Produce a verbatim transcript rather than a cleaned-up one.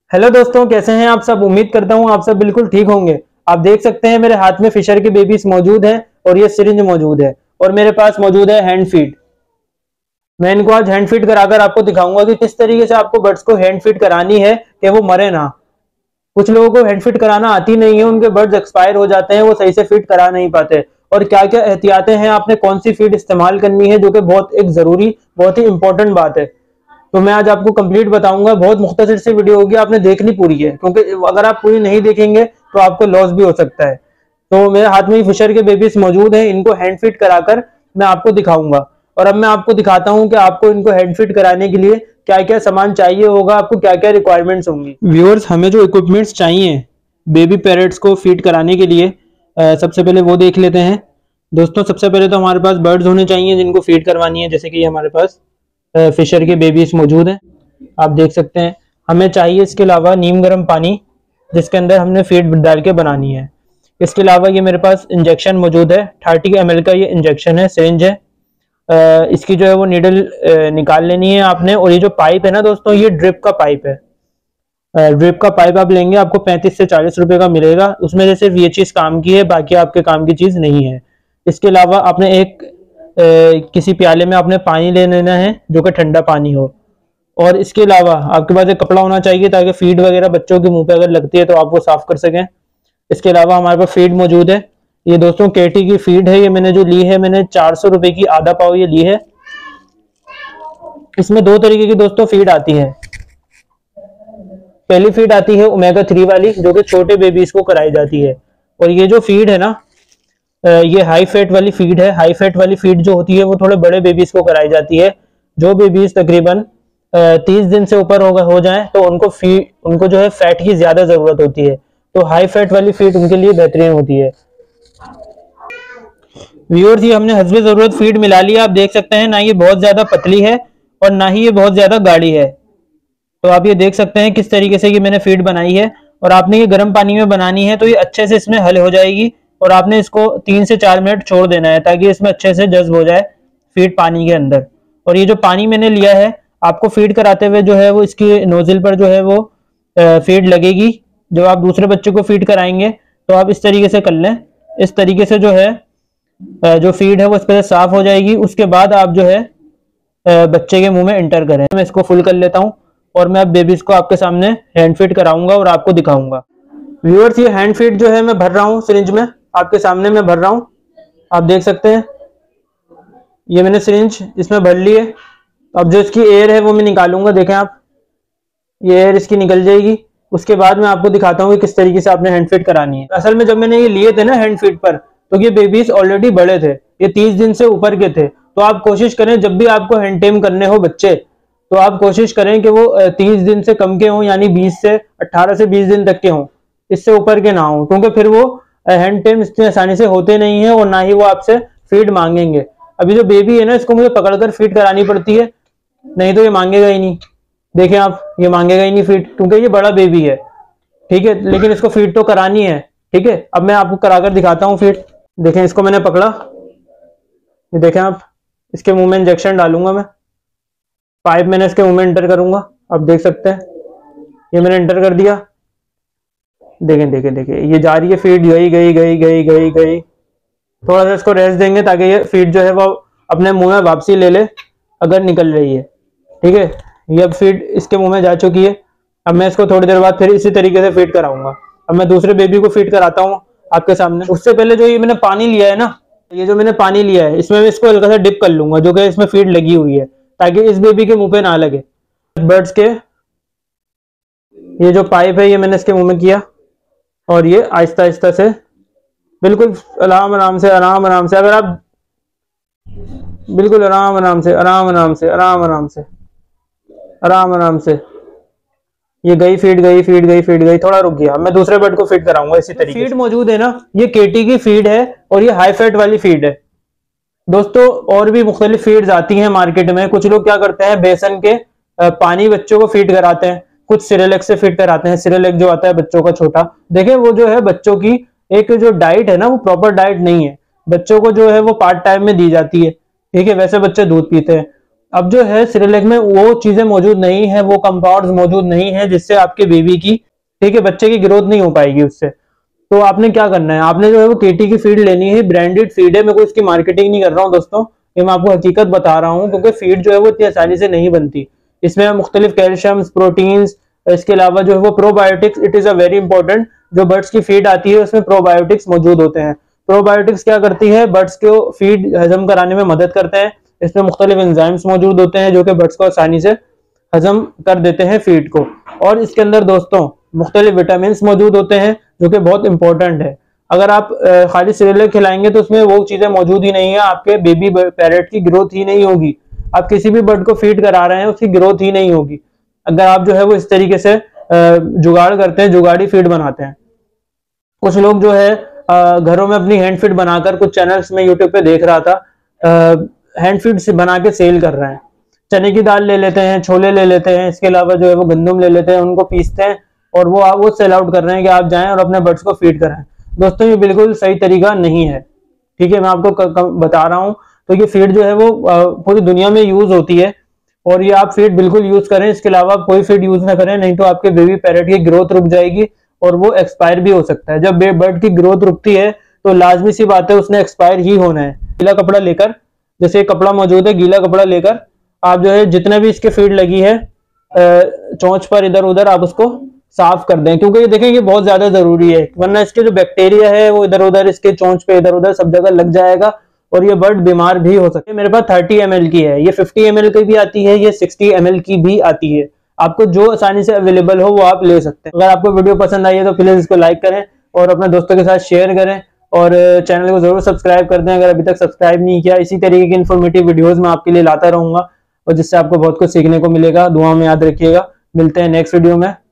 Hello दोस्तों, कैसे हैं आप सब। उम्मीद करता हूं आप सब बिल्कुल ठीक होंगे। आप देख सकते हैं मेरे हाथ में फिशर के बेबीज मौजूद हैं और ये सिरिंज मौजूद है और मेरे पास मौजूद है हैंड फीड। मैं इनको आज हैंड फीड कराकर आपको दिखाऊंगा कि किस तरीके से आपको बर्ड्स को हैंड फीड करानी है कि वो मरे ना। कुछ लोगों को हैंड फीड कराना आती नहीं है, उनके बर्ड्स एक्सपायर हो जाते हैं, वो सही से फीड करा नहीं पाते। और क्या क्या एहतियातें हैं, आपने कौन सी फीड इस्तेमाल करनी है, जो कि बहुत एक जरूरी बहुत ही इंपॉर्टेंट बात है। तो मैं आज आपको कंप्लीट बताऊंगा। बहुत मुख्तसर सी वीडियो होगी, आपने देखनी पूरी है, क्योंकि अगर आप पूरी नहीं देखेंगे तो आपको लॉस भी हो सकता है। तो मेरे हाथ में फिशर के बेबीज मौजूद हैं, इनको हैंड फीड कराकर मैं आपको दिखाऊंगा। और अब मैं आपको दिखाता हूं कि आपको इनको हैंड फीड कराने के लिए क्या क्या सामान चाहिए होगा, आपको क्या क्या रिक्वायरमेंट्स होंगी। व्यूअर्स, हमें जो इक्विपमेंट्स चाहिए बेबी पैरेट्स को फीड कराने के लिए, आ, सबसे पहले वो देख लेते हैं। दोस्तों, सबसे पहले तो हमारे पास बर्ड्स होने चाहिए जिनको फीड करवानी है। जैसे कि हमारे पास फिशर के बेबीज मौजूद हैं, आप देख सकते हैं। हमें चाहिए इसके अलावा नीम गर्म पानी, जिसके अंदर हमने फीड डाल के बनानी है। इसके अलावा ये मेरे पास इंजेक्शन मौजूद है, थर्टी एम एल का ये इंजेक्शन है, सिरिंज है। इसकी जो है वो नीडल निकाल लेनी है आपने। और ये जो पाइप है ना दोस्तों, ये ड्रिप का पाइप है। ड्रिप का पाइप आप लेंगे, आपको पैंतीस से चालीस रुपए का मिलेगा। उसमें जैसे ये चीज काम की है, बाकी आपके काम की चीज नहीं है। इसके अलावा आपने एक ए, किसी प्याले में आपने पानी ले लेना है, जो कि ठंडा पानी हो। और इसके अलावा आपके पास एक कपड़ा होना चाहिए, ताकि फीड वगैरह बच्चों के मुंह पे अगर लगती है तो आप वो साफ कर सकें। इसके अलावा हमारे पास फीड मौजूद है। ये दोस्तों केटी की फीड है, ये मैंने जो ली है, मैंने चार सौ रुपए की आधा पाव ये ली है। इसमें दो तरीके की दोस्तों फीड आती है। पहली फीड आती है ओमेगा थ्री वाली, जो कि छोटे बेबीज को कराई जाती है। और ये जो फीड है ना, ये हाई फैट वाली फीड है। हाई फैट वाली फीड जो होती है वो थोड़े बड़े बेबीज को कराई जाती है। जो बेबीज तकरीबन तीस दिन से ऊपर हो हो जाए तो उनको फीड उनको जो है फैट की ज्यादा जरूरत होती है, तो हाई फैट वाली फीड उनके लिए बेहतरीन होती है। व्यूअर्स, ये हमने हस्बे जरूरत फीड मिला लिया। आप देख सकते हैं ना, ये बहुत ज्यादा पतली है और ना ही ये बहुत ज्यादा गाढ़ी है। तो आप ये देख सकते हैं किस तरीके से ये मैंने फीड बनाई है। और आपने ये गर्म पानी में बनानी है, तो ये अच्छे से इसमें हल हो जाएगी। और आपने इसको तीन से चार मिनट छोड़ देना है, ताकि इसमें अच्छे से जज्ब हो जाए फीड पानी के अंदर। और ये जो पानी मैंने लिया है, आपको फीड कराते हुए जो है वो इसकी नोजल पर जो है वो फीड लगेगी। जब आप दूसरे बच्चे को फीड कराएंगे तो आप इस तरीके से कर लें। इस तरीके से जो है जो फीड है वो इस पर साफ हो जाएगी। उसके बाद आप जो है बच्चे के मुंह में एंटर करें। मैं इसको फुल कर लेता हूँ और मैं अब बेबीज को आपके सामने हैंड फीड कराऊंगा और आपको दिखाऊंगा। व्यूअर्स, ये हैंड फीड जो है मैं भर रहा हूँ सिरिंज में, आपके सामने मैं भर रहा हूँ। आप देख सकते हैं ये मैंने सिरिंज इसमें भर ली है। अब जो इसकी एयर है वो मैं निकालूंगा। देखें आप, ये एयर इसकी निकल जाएगी। उसके बाद मैं आपको दिखाता हूँ कि किस तरीके से आपने हैंड फीड करानी है। असल में जब मैंने ये लिए थे ना हैंड फीड पर, तो ये बेबीज ऑलरेडी बड़े थे, ये तीस दिन से ऊपर के थे। तो आप कोशिश करें जब भी आपको हैंड टेम करने हो बच्चे, तो आप कोशिश करें कि वो तीस दिन से कम के हों, यानी बीस से अट्ठारह से बीस दिन तक के हों, इससे ऊपर के ना हो। क्योंकि फिर वो हैंड टेम इतनी आसानी से होते नहीं है और ना ही वो आपसे फीड मांगेंगे। अभी जो बेबी है ना, इसको मुझे पकड़कर फीड करानी पड़ती है, नहीं तो ये मांगेगा ही नहीं। देखें आप, ये मांगेगा ही नहीं फीड, क्योंकि ये बड़ा बेबी है, ठीक है। लेकिन इसको फीड तो करानी है, ठीक है। अब मैं आपको कराकर दिखाता हूँ फीड। देखें, इसको मैंने पकड़ा, ये देखें आप, इसके मुंह में इंजेक्शन डालूंगा मैं। पाइप मैंने इसके मुंह में एंटर करूंगा, आप देख सकते हैं ये मैंने एंटर कर दिया। देखें देखें देखें, ये जा रही है फीड, गई गई गई गई गई गई। थोड़ा सा इसको रेस्ट देंगे ताकि ये फीड जो है वो अपने मुंह में वापसी ले ले, अगर निकल रही है, ठीक है। ये अब फीड इसके मुंह में जा चुकी है। अब मैं इसको थोड़ी देर बाद फिर इसी तरीके से फीड कराऊंगा। अब मैं दूसरे बेबी को फीड कराता हूँ आपके सामने। उससे पहले जो ये मैंने पानी लिया है ना, ये जो मैंने पानी लिया है, इसमें मैं इसको हल्का सा डिप कर लूंगा, जो कि इसमें फीड लगी हुई है, ताकि इस बेबी के मुंह पे ना लगे। बर्ड्स के ये जो पाइप है, ये मैंने इसके मुंह में किया और ये आहिस्ता आहिस्ता से, बिल्कुल आराम आराम से आराम आराम से, अगर आप बिल्कुल आराम आराम से आराम आराम से आराम आराम से आराम आराम से, ये गई फीड गई फीड गई फीड गई। थोड़ा रुक गया, मैं दूसरे बर्ड को फीड कराऊंगा इसी तरीके। फीड मौजूद है ना, ये केटी की फीड है और ये हाई फैट वाली फीड है दोस्तों। और भी मुख्तलिफ फीड्स आती हैं मार्केट में। कुछ लोग क्या करते हैं, बेसन के पानी बच्चों को फीड कराते हैं, कुछ सिरेलेक से फीड कराते हैं। सिरेलेक जो आता है बच्चों का छोटा, देखें वो जो है बच्चों की एक जो डाइट है ना, वो प्रॉपर डाइट नहीं है। बच्चों को जो है वो पार्ट टाइम में दी जाती है, ठीक है। वैसे बच्चे दूध पीते हैं। अब जो है सिरेलैक में वो चीजें मौजूद नहीं है, वो कंपाउंड्स मौजूद नहीं है जिससे आपके बेबी की, ठीक है, बच्चे की ग्रोथ नहीं हो पाएगी उससे। तो आपने क्या करना है, आपने जो है वो केटी की फीड लेनी है, ब्रांडेड फीड है, मैं कोई इसकी मार्केटिंग नहीं कर रहा हूँ दोस्तों, ये मैं आपको हकीकत बता रहा हूँ, क्योंकि फीड जो है वो इतनी आसानी से नहीं बनती। इसमें मुख्तलिफ कैल्शियम्स, प्रोटीन्स, इसके अलावा जो है वो probiotics, it is a very important, जो बर्ड्स की फीड आती है उसमें प्रोबायोटिक्स मौजूद होते हैं। प्रोबायोटिक्स क्या करती है, बर्ड्स को फीड हजम कराने में मदद करते हैं। इसमें मुख्तलिफ एंजाइम्स मौजूद होते हैं जो कि बर्ड्स को आसानी से हजम कर देते हैं फीड को। और इसके अंदर दोस्तों मुख्तलिफ विटामिन मौजूद होते हैं जो कि बहुत इंपॉर्टेंट है। अगर आप खाली सिरेलैक खिलाएंगे तो उसमें वो चीजें मौजूद ही नहीं है, आपके बेबी पैरेट की ग्रोथ ही नहीं होगी। आप किसी भी बर्ड को फीड करा रहे हैं उसकी ग्रोथ ही नहीं होगी अगर आप जो है वो इस तरीके से जुगाड़ करते हैं, जुगाड़ी फीड बनाते हैं। कुछ लोग जो है घरों में अपनी हैंड फीड बनाकर, कुछ चैनल्स में यूट्यूब पे देख रहा था, हैंड फीड से बना के सेल कर रहे हैं। चने की दाल ले लेते हैं, छोले ले लेते हैं, इसके अलावा जो है वो गंदम ले लेते हैं, उनको पीसते हैं और वो वो सेल आउट कर रहे हैं कि आप जाएं और अपने बर्ड्स को फीड कराएं। दोस्तों ये बिल्कुल सही तरीका नहीं है, ठीक है, मैं आपको बता रहा हूँ। तो ये फीड जो है वो पूरी दुनिया में यूज होती है और ये आप फीड बिल्कुल यूज करें, इसके अलावा कोई फीड यूज ना करें, नहीं तो आपके बेबी पैरेट की ग्रोथ रुक जाएगी और वो एक्सपायर भी हो सकता है। जब बर्ड की ग्रोथ रुकती है तो लाजमी सी बात है उसने एक्सपायर ही होना है। गीला कपड़ा लेकर, जैसे कपड़ा मौजूद है, गीला कपड़ा लेकर आप जो है जितने भी इसके फीड लगी है चोंच पर इधर उधर आप उसको साफ कर दें, क्योंकि ये देखें ये बहुत ज्यादा जरूरी है, वरना इसके जो बैक्टीरिया है वो इधर उधर इसके चोंच पे इधर उधर सब जगह लग जाएगा और ये बर्ड बीमार भी हो सकते हैं। मेरे पास थर्टी एम एल की है, ये फिफ्टी एम एल की भी आती है, ये सिक्सटी एम एल की भी आती है। आपको जो आसानी से अवेलेबल हो वो आप ले सकते हैं। अगर आपको वीडियो पसंद आई है तो प्लीज इसको लाइक करें और अपने दोस्तों के साथ शेयर करें और चैनल को जरूर सब्सक्राइब कर दें अगर अभी तक सब्सक्राइब नहीं किया। इसी तरीके की इन्फॉर्मेटिव वीडियोस मैं आपके लिए लाता रहूंगा और जिससे आपको बहुत कुछ सीखने को मिलेगा। दुआ में याद रखिएगा। मिलते हैं नेक्स्ट वीडियो में।